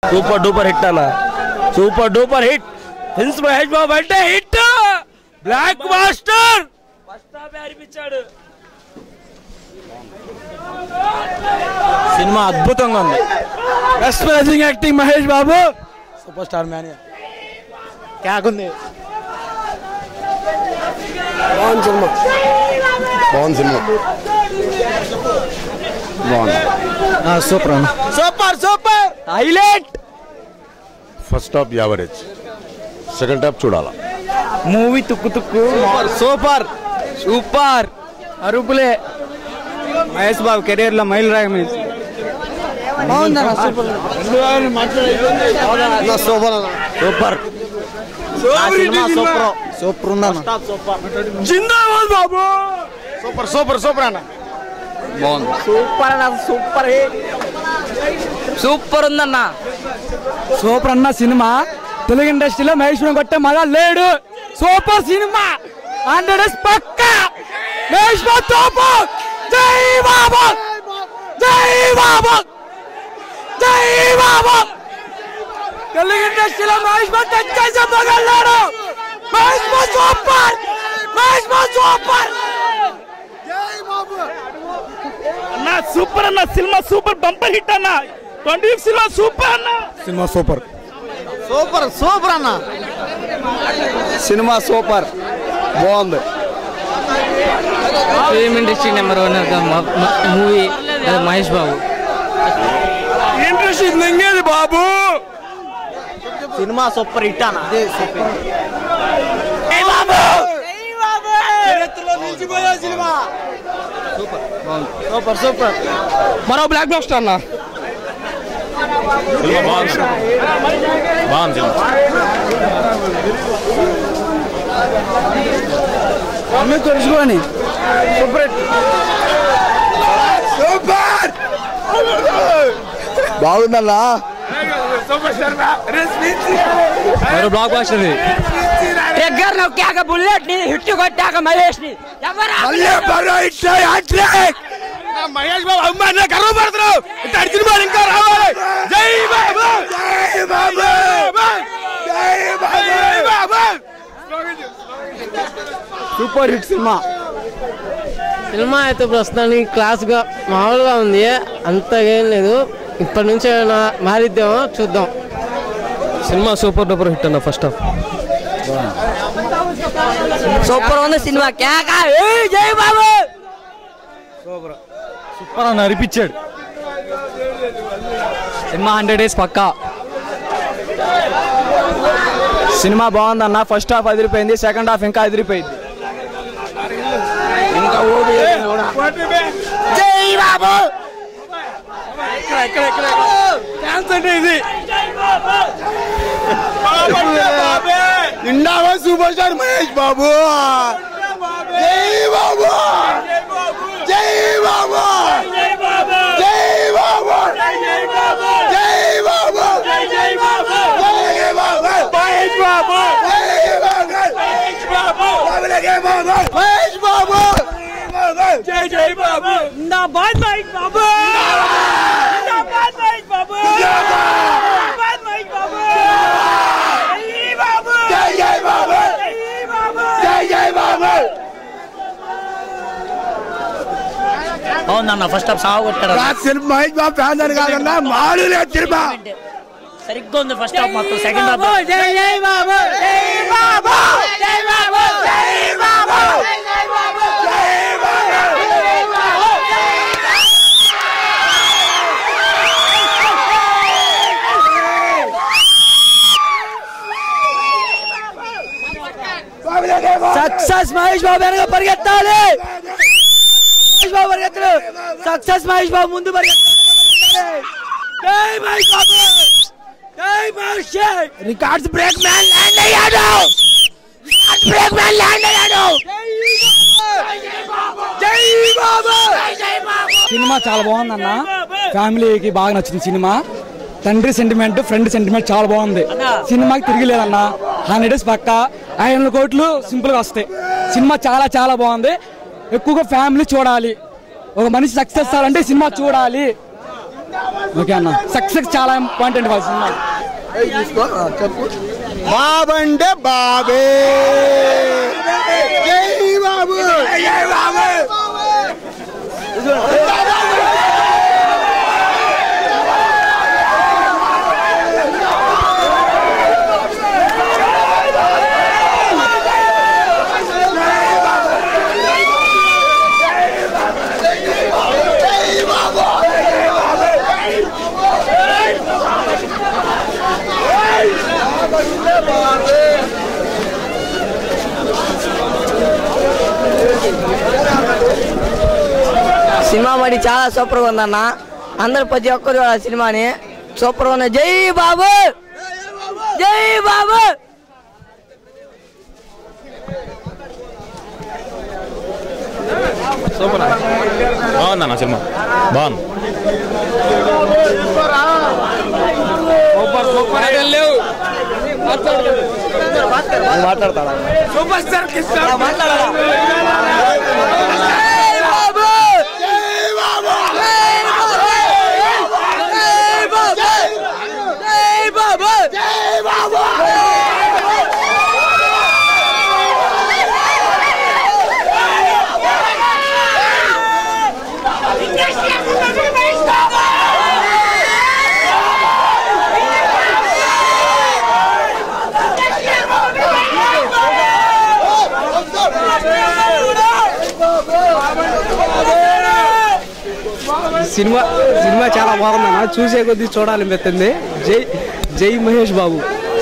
Super duper hit అన్న, super duper hit. Prince Mahesh Babu అంటే hit, blockbuster first half అనిపించాడు. సినిమా అద్భుతంగా ఉంది. Best praising acting Mahesh Babu, super star man. క్యాకుంది. బాగుంది సినిమా, బాగుంది సినిమా, బాగుంది. సూపర్ అన్న, super super highlight. First half average, second half చూడాలా. మూవీ తుక్కు తుక్కు సూపర్ సూపర్. అరుపులే. మహేష్ బాబు కెరీర్ లో మైల్ రాయి. సూపర్ సూపర్ సూపర్ సూపర్ ఉందన్న. జిందాబాద్ బాబు. సూపర్ సూపర్ సూపర్ అన్న, బాగుంది. సూపర్ అన్న, సూపర్ సూపర్ ఉందన్న, సూపర్ అన్న. సినిమా తెలుగు ఇండస్ట్రీలో మహేష్ బాబు కొట్టే మళ్ళా లేడు. సూపర్ సినిమా, 100 పక్కా. మహేష్ బాబు తోపు. జై బాబు, జై బాబు, జై బాబు. తెలుగు ఇండస్ట్రీలో మహేష్ బాబు తెచ్చేసే మగల్లాడు. Mahesh Babu super, Mahesh Babu super. జై బాబు అన్న, సూపర్ అన్న. సినిమా సూపర్, బంపర్ హిట్ అన్న. 20 సినిమా సూపర్ అన్న. సినిమా సూపర్ సూపర్ సూపర్ అన్న. సినిమా సూపర్, బాగుంది. Film industry number 1 movie Mahesh Babu. Interest ఇంకేది బాబు. సినిమా సూపర్ హిట్ అన్న. Super super. మరో బ్లాక్ బాస్టర్ అన్న. బాగుంది. అన్నీ తెలుసుకోని సూపర్ సూపర్ బాగుందన్నా. మరో బ్లాక్ బాస్టర్. దగ్గర నొక్కాక బుల్లెట్ ని హిట్ కొట్టాక మహేష్ ని మహేష్ బాబు అమ్మాయి గర్వపడుతున్నావు. సినిమా ఇంకా రావాలి. జై బాబు, జై బాబు, జై బాబు. సూపర్ హిట్ సినిమా. సినిమా అయితే ప్రస్తుతానికి క్లాస్ గా మామూలుగా ఉంది, అంతగా ఏం లేదు. ఇప్పటి నుంచి మారిద్దామో చూద్దాం. సినిమా సూపర్ డూపర్ హిట్ అన్న. ఫస్ట్ హాఫ్ సూపర్ ఉంది సినిమా. జై బాబు. సూపర్ సూపర్ అని అనిపించాడు. సినిమా 100 డేస్ పక్కా. సినిమా బాగుందన్న. ఫస్ట్ హాఫ్ అదిరిపోయింది, సెకండ్ హాఫ్ ఇంకా అదిరిపోయింది. ఇంకా జై బాబు. ఇది India super star Mahesh Babu. జై బాబు, జై బాబు, జై బాబు, జై బాబు, జై బాబు, జై బాబు, జై బాబు, జై బాబు, మహేష్ బాబు, మహేష్ బాబు, మహేష్ బాబు, జై జై బాబు. జిందాబాద్ మహేష్ బాబు. జిందాబాద్ మహేష్ బాబు. జిందాబాద్ మహేష్ బాబు. జై బాబు, జై జై బాబు, జై బాబు, జై జై బాబు. అవునన్న. ఫస్ట్ హాఫ్ సాగు కొట్టారు. మహేష్ బాబు ఫ్యాన్ అని కాదన్నా, మామూలుగా సినిమా సరిగ్గా ఉంది ఫస్ట్ హాఫ్. మొత్తం సెకండ్ హాఫ్ జై జై బాబు, జై బాబు, జై బాబు, జై బాబు, జై బాబు, జై బాబు, జై బాబు. సక్సెస్ మహేష్ బాబు వెనక పరిగెత్తాలి. మహేష్ బాబు పరిగెత్తడు. సక్సెస్ మహేష్ బాబు ముందు పరిగెత్తాలి. జై మహేష్ బాబు, జై Mahesh. Records break man land అయ్యాడు. రికార్డ్స్ బ్రేక్ మ్యాన్ ల్యాండ్ అయ్యాడు. జై బాబు. సినిమా చాలా బాగుందన్న. ఫ్యామిలీకి బాగా నచ్చింది సినిమా. తండ్రి సెంటిమెంట్, ఫ్రెండ్ సెంటిమెంట్ చాలా బాగుంది. సినిమాకి తిరిగిలేదన్న. 100 డేస్ పక్కా. 500 కోట్లు సింపుల్ గా వస్తాయి. సినిమా చాలా చాలా బాగుంది. ఎక్కువగా ఫ్యామిలీ చూడాలి. ఒక మనిషి సక్సెస్ అవ్వాలంటే సినిమా చూడాలి. ఓకే అన్న సక్సెస్ చాలా ఇంపార్టెంట్ వాళ్ళ సినిమా. బాబంటే బాబే జై బాబు జై బాబు. సినిమా మరి చాలా సూపర్గా ఉందన్న. అందరు ప్రతి ఒక్కరు ఆ సినిమాని సూపర్గా ఉంది. జై బాబు జై బాబు. సూపర్ బాగుందన్న సినిమా బాగుంది. మాట్లాడతాడా సూపర్ స్టార్ సినిమా సినిమా చాలా బాగుందన్న. చూసే కొద్దీ చూడాలనిపిస్తుంది. జై జై మహేష్ బాబు.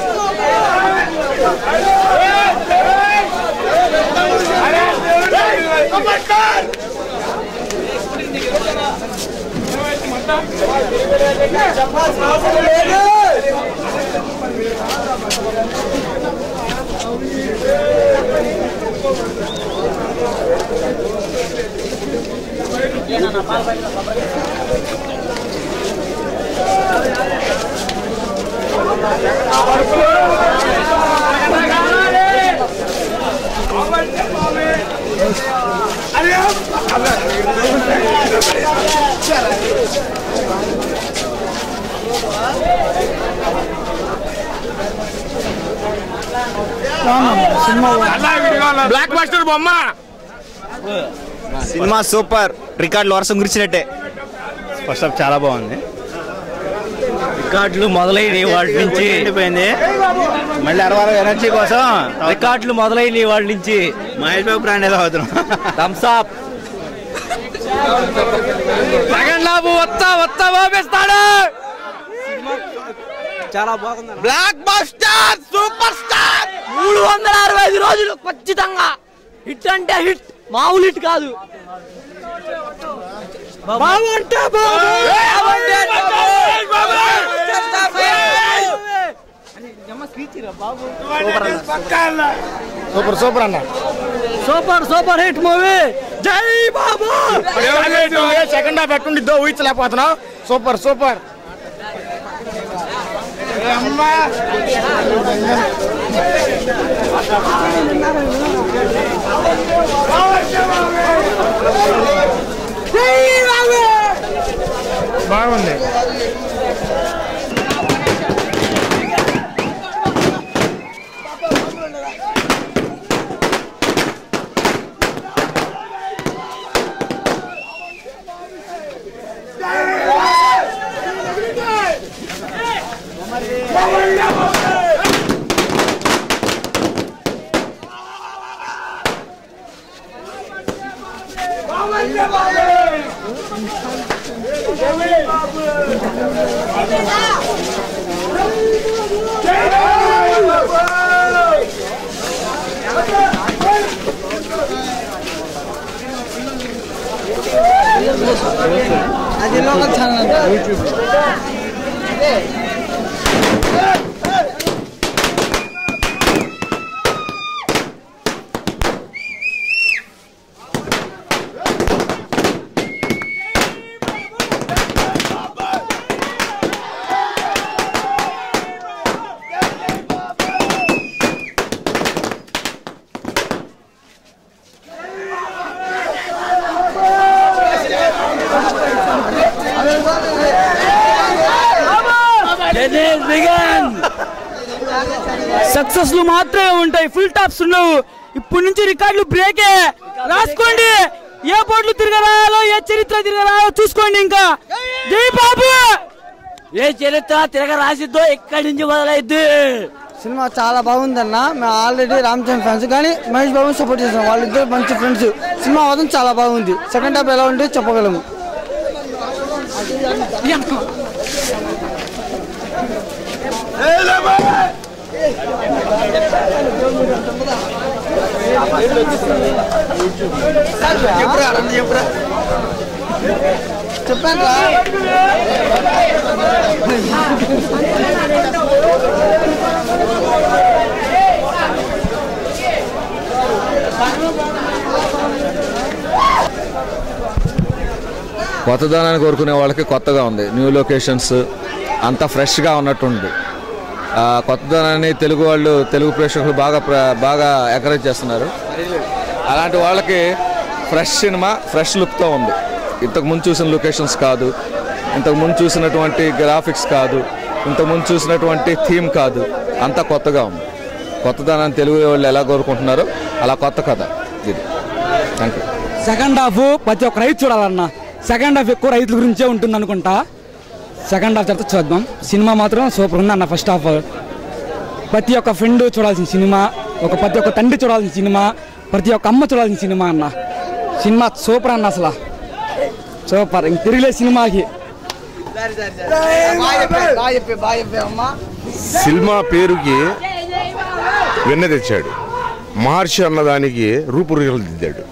బ్లాక్ బస్టర్ బొమ్మ. సినిమా సూపర్. రికార్డులు వర్షం గురించినట్టే. ఫస్ట్ హాఫ్ చాలా బాగుంది. రికార్డులు మొదలైన వాటి నుంచి ఎండిపోయింది. మళ్ళీ 60 ఎనర్జీ కోసం రికార్డులు మొదలైన వాటి నుంచి మహేష్ బాబు బ్రాండ్ ఏదో అవుతున్నాం. Thums up. సెకండ్ హాఫ్ వస్తా పంపిస్తాడు. చాలా బాగుంది. Block buster super star. 365 రోజులు ఖచ్చితంగా హిట్ అంటే హిట్. మామూలు హిట్ కాదు. సూపర్ సూపర్ అన్న. Super super hit movie. జై బాబు. సెకండ్ హాఫ్ ఎట్టుండిద్దో ఊహించలేకపోతున్నావు. Super super. బాగుంది. అది లోకల్ ఛానల్ యూట్యూబ్. సక్సెస్లు మాత్రమే ఉంటాయి, ఫుల్ టాప్స్ ఉండవు. ఇప్పటి నుంచి రికార్డులు బ్రేకే. రాసుకోండి, ఏ బోర్డులు తిరగరాలో ఏ చరిత్ర తిరగరాలో చూసుకోండి. ఇంకా జై బాబు. ఏ చరిత్ర తిరగ రాసిద్దో ఎక్కడి నుంచి మొదలైద్ది. సినిమా చాలా బాగుందన్న. మేము ఆల్రెడీ రామ్ చరణ్ ఫ్యాన్స్, కానీ మహేష్ బాబుని సపోర్ట్ చేసాం. వాళ్ళిద్దరు మంచి ఫ్రెండ్స్. సినిమా మాత్రం చాలా బాగుంది. సెకండ్ హాఫ్ ఎలా ఉంటే చెప్పగలము. చెప్పండి. కొత్తదనాన్ని కోరుకునే వాళ్ళకి కొత్తగా ఉంది. న్యూ లొకేషన్స్ అంతా ఫ్రెష్గా ఉన్నట్టుంది. కొత్తదనాన్ని తెలుగు వాళ్ళు, తెలుగు ప్రేక్షకులు బాగా ఎంకరేజ్ చేస్తున్నారు. అలాంటి వాళ్ళకి ఫ్రెష్ సినిమా, ఫ్రెష్ లుక్తో ఉంది. ఇంతకుముందు చూసిన లొకేషన్స్ కాదు, ఇంతకుముందు చూసినటువంటి గ్రాఫిక్స్ కాదు, ఇంతకుముందు చూసినటువంటి థీమ్ కాదు, అంతా కొత్తగా ఉంది. కొత్తదనాన్ని తెలుగు వాళ్ళు ఎలా కోరుకుంటున్నారో అలా కొత్త కథ ఇది. Thank you. సెకండ్ హాఫ్ ప్రతి ఒక్క రైతు చూడాలన్న. సెకండ్ హాఫ్ ఎక్కువ రైతుల గురించే ఉంటుంది అనుకుంటా. సెకండ్ హాఫ్ తర్వాత చూద్దాం. సినిమా మాత్రం సూపర్ ఉంది అన్న. ఫస్ట్ హాఫ్ ప్రతి ఒక్క ఫ్రెండ్ చూడాల్సిన సినిమా, ప్రతి ఒక్క తండ్రి చూడాల్సిన సినిమా, ప్రతి ఒక్క అమ్మ చూడాల్సిన సినిమా అన్న. సినిమా సూపర్ అన్న, అసలు సూపర్. ఇంక తిరిగిలే సినిమాకి. సినిమా పేరుకి వెన్న తెచ్చాడు. మహర్షి అన్నదానికి రూపురేఖలు దిద్దాడు.